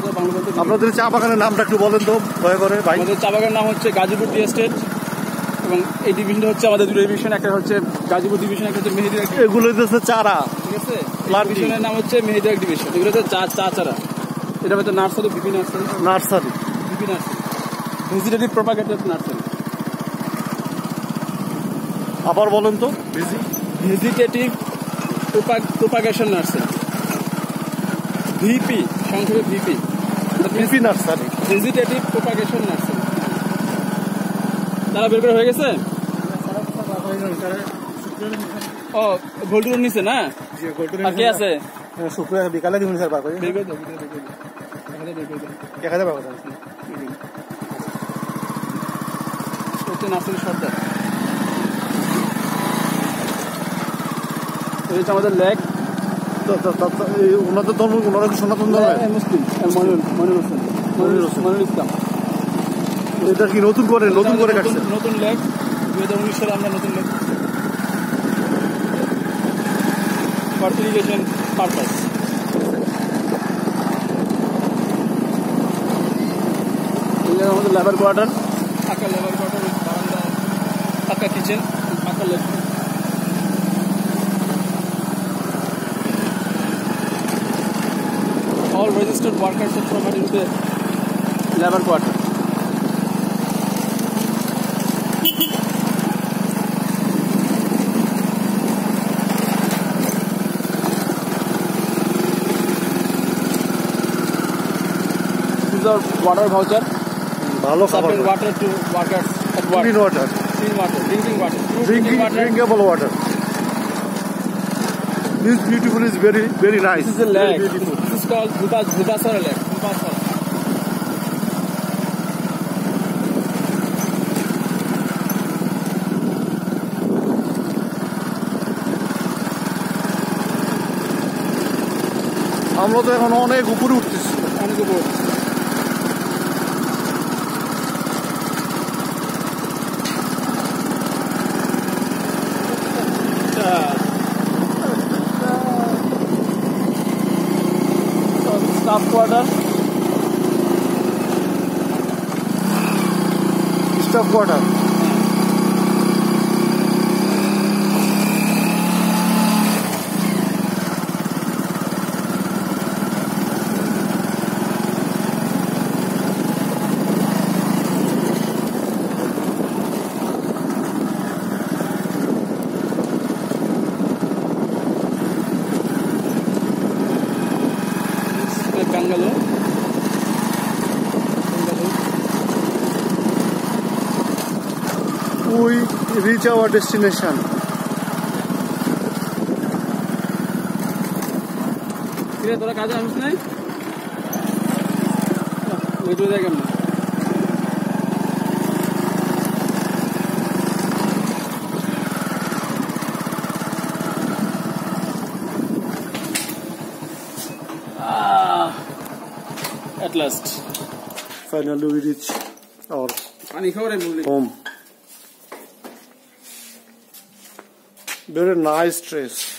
আপনাদের চা বাগানের নামটা একটু বলেন তো দয়া করে ভাই। আমাদের চা বাগানের নাম হচ্ছে গাজীপুর টি এস্টেট এবং এই ডিভিশনটা হচ্ছে আমাদের দুটো ডিভিশন, একটা হচ্ছে গাজীপুর ডিভিশন, একটা হচ্ছে মেহেদি। এগুলো হচ্ছে চারা, ঠিক আছে। ডিভিশনের নাম হচ্ছে মেহেদি ডিভিশন। এগুলো হচ্ছে চা চারা। এটা হচ্ছে nursery, VP nursery. Nursery, VP nursery, vegetative propagated nursery. আবার বলেন তো। ভেজিটেটিভ প্রপাগেশন নার্সারি, ভিপি, সংক্ষেপে VP. VP nursery, vegetative propagation nursery. তারা বের করে হয়ে গেছে। ও গোল্ডুর নিচে না, আর কে আছে? শুক্রবার বিকালে দিবেন স্যার, পারবেন? বের করে দাও, বের করে দাও। 1000 পাবেন হচ্ছে নার্সারি সর্দার। এই হচ্ছে আমাদের লেক। ওনাদের ধর্ম, ওনারা সনাতন ধর্ম, মুসলিম। মনিরুল ইসলাম। এটা কি নতুন করে কাটছে? নতুন লেক 2019 সালে আমরা নতুন লেক ফর ইরিগেশন পারপাস। আমাদের লেবার কোয়ার্টার, পাকা লেবার কোয়ার্টার, বারান্দা, পাকা কিচেন, পাকা lake. All registered workers are provided with a labor quarter. These are water voucher. Supplying water to workers at work. Clean water. Clean water. Drinking water. Drinkable water. This beautiful is very, very nice. This is a lake. This is called Bhutasara Lake. Bhutasara. আমরা তো এখন অনেক উপরে উঠতেছি, অনেক উপরে। Staff quarter. Staff quarter. Bungalow. We reach our destination. তোরা কাজে আসিস নাই? মেট্রো যায় কেমন? At last. Finally we reach our home. Very nice dress.